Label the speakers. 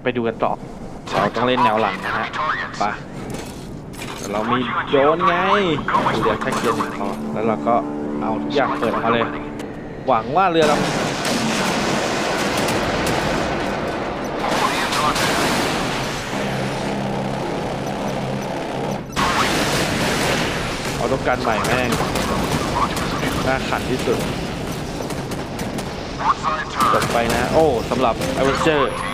Speaker 1: ไปดูกันต่อเราต้องเล่นแนวหลังนะฮะไปเรามีโดนไงเรือแค่เกียร์หนึ่งพอแล้วเราก็เอาทุกอย่างเปิดออกมาเลยหวังว่าเรือเราเอาต้องการใหม่แม่งน่าขันที่สุดจบไปนะโอ้สำหรับ Avenger